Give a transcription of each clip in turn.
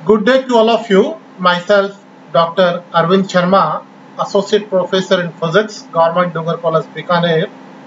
Good day to all of you. Myself, Dr. Arvind Sharma, Associate Professor in Physics, Government Dugar College, Bikaner.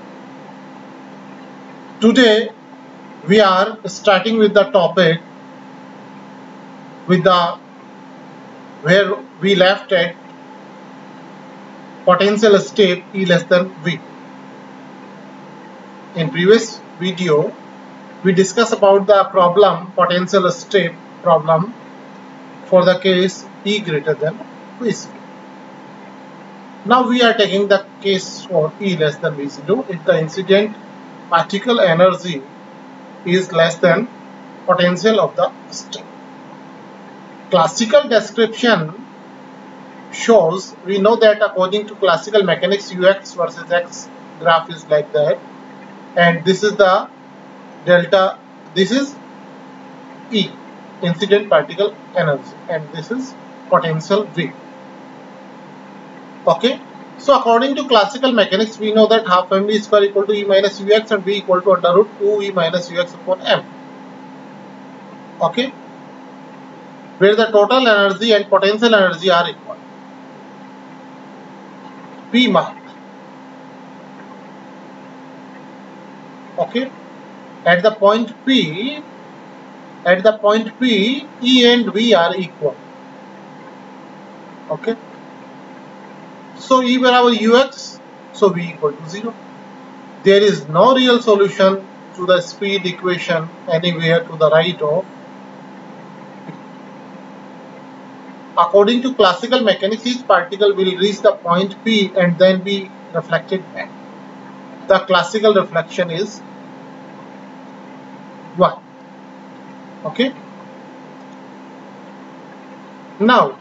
Today, we are starting with the topic where we left at potential state E less than V. In previous video, we discussed about the problem potential state problem for the case E greater than V0. Now we are taking the case for E less than V0 if the incident particle energy is less than potential of the state. Classical description shows, we know that according to classical mechanics, Ux versus X graph is like that, and this is the delta, this is E, incident particle energy, and this is potential V. Okay, so according to classical mechanics, we know that half mv square equal to E minus Ux and V equal to under root 2 E minus Ux upon m. Okay, where the total energy and potential energy are equal. P mark. Okay, at the point P, E and V are equal. Okay, so E barabar Ux, so V equal to 0. There is no real solution to the speed equation anywhere to the right of. According to classical mechanics, each particle will reach the point P and then be reflected back. The classical reflection is 1. Okay. Now,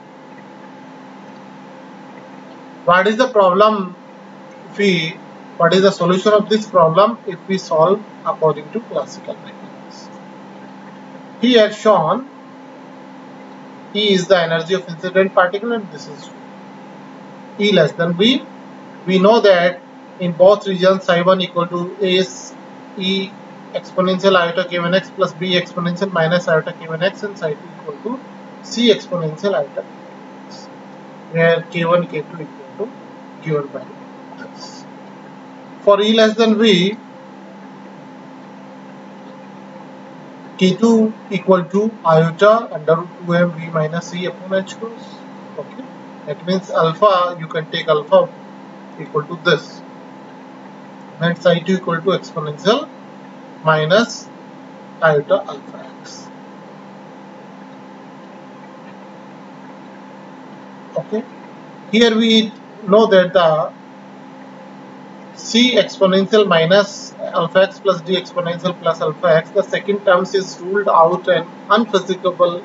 what is the problem what is the solution of this problem if we solve according to classical mechanics? Here shown, E is the energy of incident particle and this is E less than V. We know that in both regions psi1 equal to AS E exponential iota k1 x plus B exponential minus iota k1 x and psi2 equal to C exponential iota k1 x, where k1 k2 equal to given by this. For E less than V, k2 equal to iota under root 2m V minus C upon h cross. Okay, that means alpha, you can take alpha equal to this, and psi2 equal to exponential minus iota alpha x. Okay, here we know that the C exponential minus alpha x plus D exponential plus alpha x, the second term is ruled out and unphysical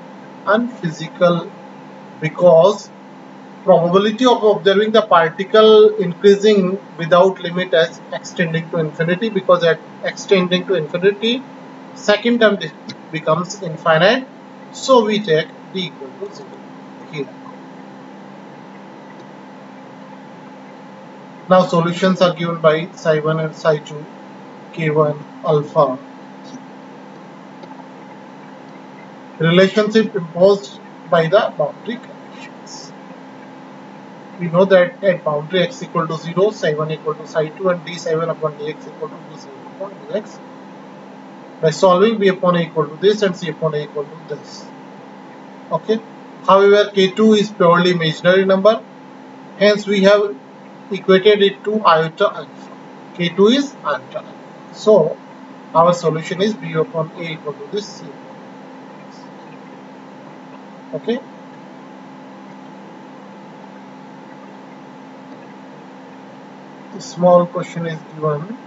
because probability of observing the particle increasing without limit as extending to infinity, because at extending to infinity second term becomes infinite, so we take D equal to 0 here. Now solutions are given by psi1 and psi2, k1, alpha. Relationship imposed by the boundary conditions. We know that at boundary x equal to 0, psi1 equal to psi2 and d7 upon dx equal to d7 upon dx. By solving, b upon a equal to this and c upon a equal to this. Okay. However, k2 is purely imaginary number, hence we have equated it to iota alpha. K2 is iota alpha. So our solution is b upon a equal to this, c upon this. Okay. A small question is given.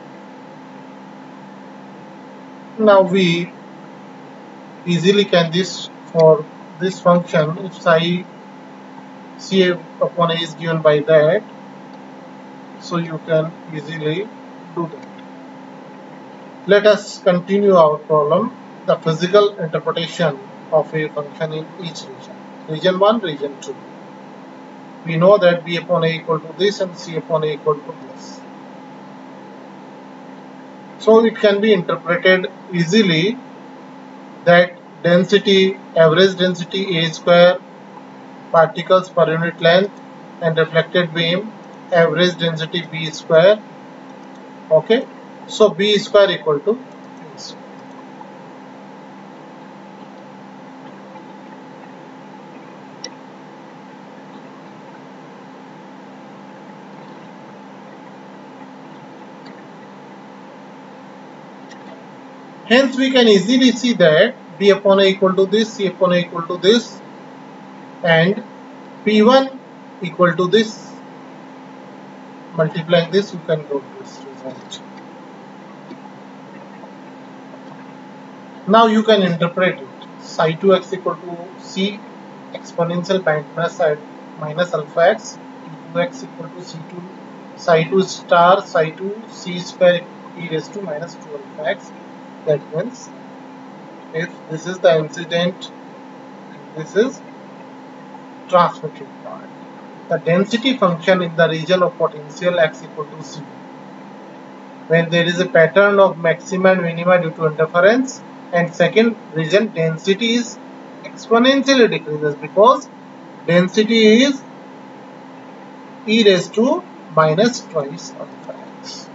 Now we easily can this for this function, if psi c upon a is given by that, so you can easily do that. Let us continue our problem, the physical interpretation of a function in each region. Region 1, region 2. We know that b upon a equal to this and c upon a equal to this. So it can be interpreted easily that density, average density A square, particles per unit length, and reflected beam, average density B square. Okay, so B square equal to A square. Hence we can easily see that B upon A equal to this, C upon A equal to this, and P1 equal to this. Multiplying this, you can go to this result. Now you can interpret it. Psi 2x equal to C exponential minus alpha x, P2x equal to C2 psi 2 star psi 2 C square e raised to minus 2 alpha x. That means if this is the incident and this is transmitted part, the density function in the region of potential x equal to C, when there is a pattern of maxima and minima due to interference, and second region density is exponentially decreases because density is e raised to minus twice alpha x.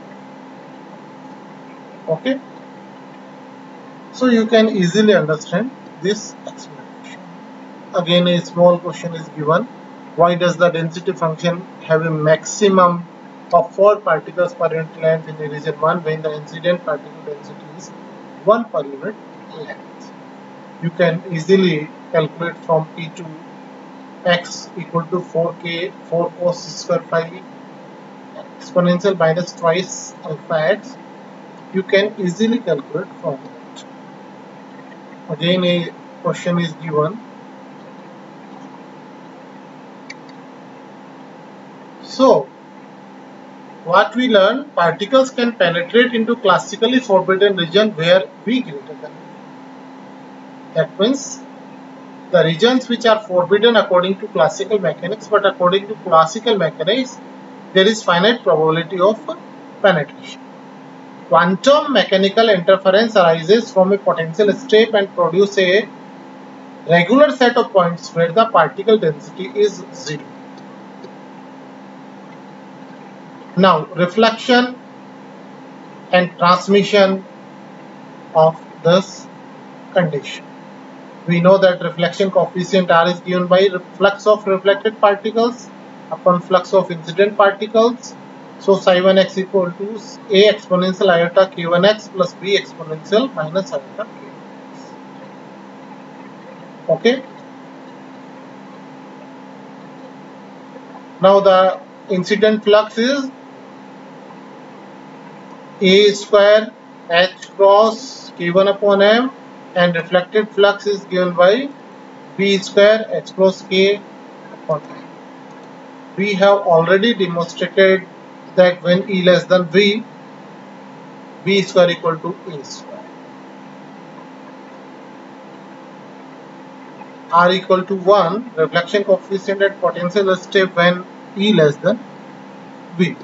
Okay, so you can easily understand this explanation. Again, a small question is given: why does the density function have a maximum of 4 particles per unit length in the region 1 when the incident particle density is 1 per unit length? You can easily calculate from P2 x equal to 4 cos square phi exponential minus twice alpha x. You can easily calculate from that. Again, a question is given. So, what we learn, particles can penetrate into classically forbidden region where V greater than V. That means the regions which are forbidden according to classical mechanics, but according to classical mechanics, there is finite probability of penetration. Quantum mechanical interference arises from a potential state and produce a regular set of points where the particle density is 0. Now, reflection and transmission of this condition. We know that reflection coefficient R is given by flux of reflected particles upon flux of incident particles. So psi 1x equal to A exponential iota k1x plus B exponential minus iota k1x. Okay. Now the incident flux is A square h cross k1 upon m, and reflected flux is given by B square h cross k upon m. We have already demonstrated that when E less than V, B square equal to A square. R equal to 1, reflection coefficient at potential state when E less than V.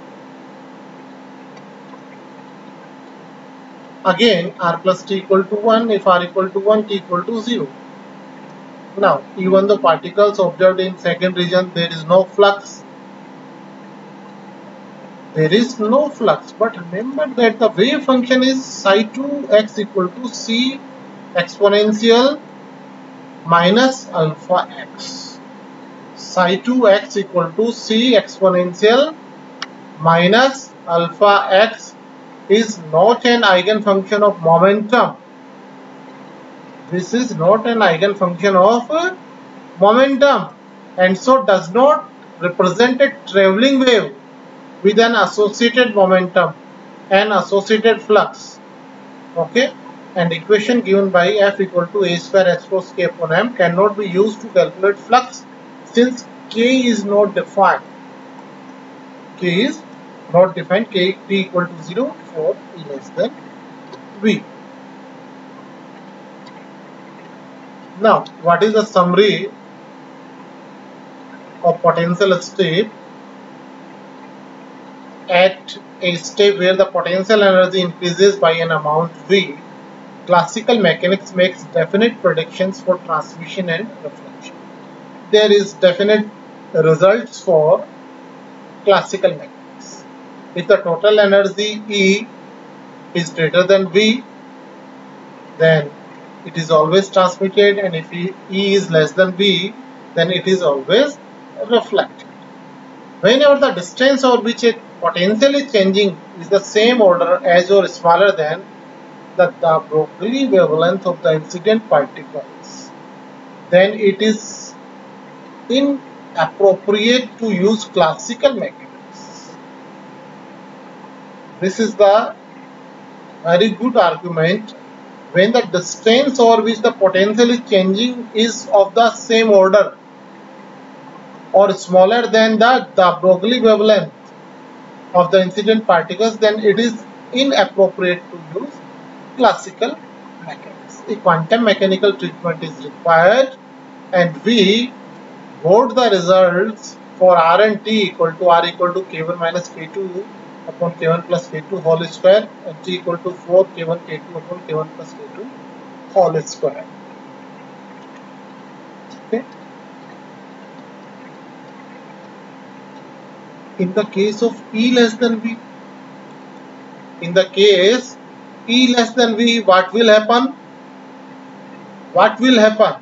Again, R plus T equal to 1, if R equal to 1, T equal to 0. Now, even the particles observed in second region, there is no flux. There is no flux, but remember that the wave function is psi 2x equal to C exponential minus alpha x. Psi 2x equal to C exponential minus alpha x is not an eigenfunction of momentum. This is not an eigenfunction of momentum, and so does not represent a traveling wave with an associated momentum and associated flux. Okay, and equation given by F equal to A square h cross k upon m cannot be used to calculate flux since k is not defined. K is not defined. K t equal to 0 for E less than V. Now, what is the summary of potential state? At a state where the potential energy increases by an amount V, classical mechanics makes definite predictions for transmission and reflection. There is definite results for classical mechanics. If the total energy E is greater than V, then it is always transmitted, and if E is less than V, then it is always reflected. Whenever the distance over which a potential is changing is the same order as or smaller than the Broglie wavelength of the incident particles, then it is inappropriate to use classical mechanics. This is the very good argument. When the distance over which the potential is changing is of the same order or smaller than the Broglie wavelength of the incident particles, then it is inappropriate to use classical mechanics. A quantum mechanical treatment is required, and we wrote the results for R and T equal to R equal to K1 minus K2 upon K1 plus K2 whole square, and T equal to 4 K1 K2 upon K1 plus K2 whole square. Okay. In the case of E less than V, in the case E less than V, what will happen? What will happen?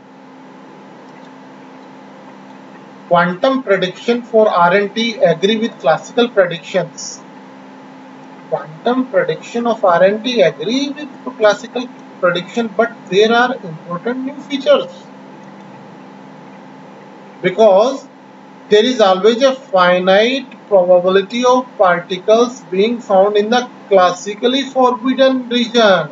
Quantum prediction for R and T agree with classical predictions. Quantum prediction of R and T agree with classical prediction, but there are important new features, because there is always a finite probability of particles being found in the classically forbidden region.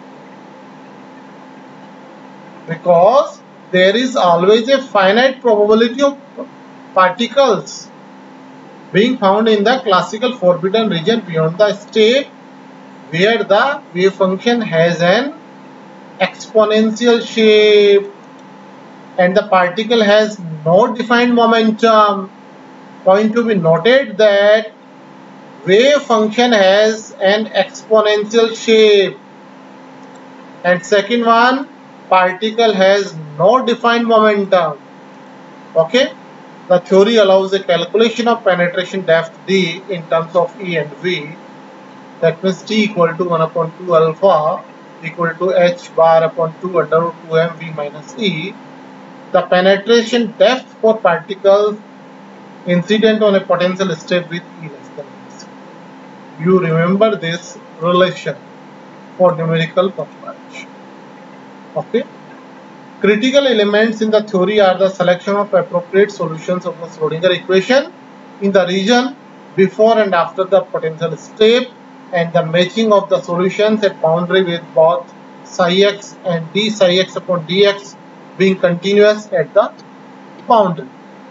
Because there is always a finite probability of particles being found in the classical forbidden region beyond the state where the wave function has an exponential shape and the particle has no defined momentum. Point to be noted that wave function has an exponential shape, and second one, particle has no defined momentum. Okay, the theory allows a calculation of penetration depth D in terms of E and V. That means T equal to 1 upon 2 alpha equal to H bar upon 2 under root 2 m V minus E. The penetration depth for particles incident on a potential state with E less than V. You remember this relation for numerical purpose. Okay. Critical elements in the theory are the selection of appropriate solutions of the Schrodinger equation in the region before and after the potential step, and the matching of the solutions at boundary with both psi x and d psi x upon dx being continuous at the boundary.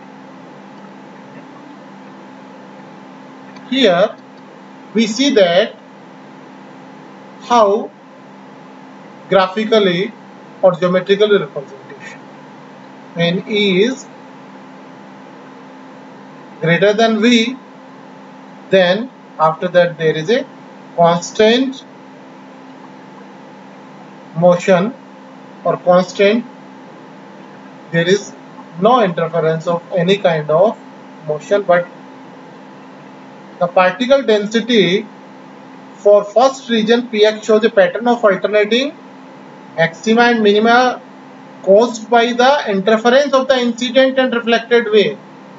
Here we see that how graphically or geometrically representation, when E is greater than V, then after that there is a constant motion or constant, there is no interference of any kind of motion, but the particle density for first region Px shows a pattern of alternating maxima and minima caused by the interference of the incident and reflected wave.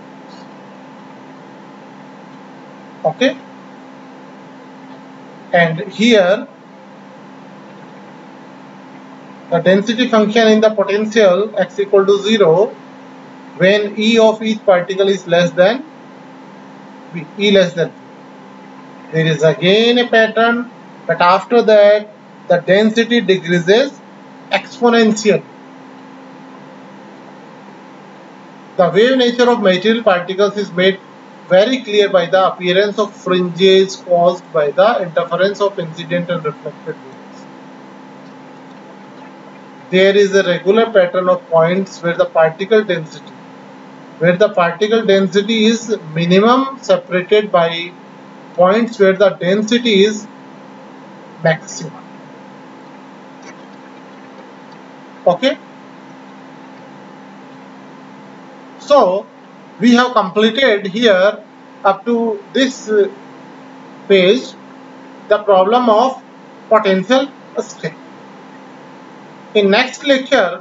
Okay, and here the density function in the potential x equal to 0 when E of each particle is less than V, E less than V. There is again a pattern, but after that the density decreases exponentially. The wave nature of material particles is made very clear by the appearance of fringes caused by the interference of incident and reflected waves. There is a regular pattern of points where the particle density is minimum, separated by points where the density is maximum. Okay. So we have completed here up to this page the problem of potential state. In next lecture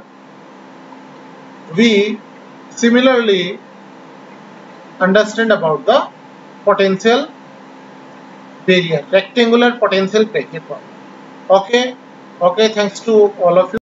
we similarly understand about the potential barrier, rectangular potential bracket problem. Okay, thanks to all of you.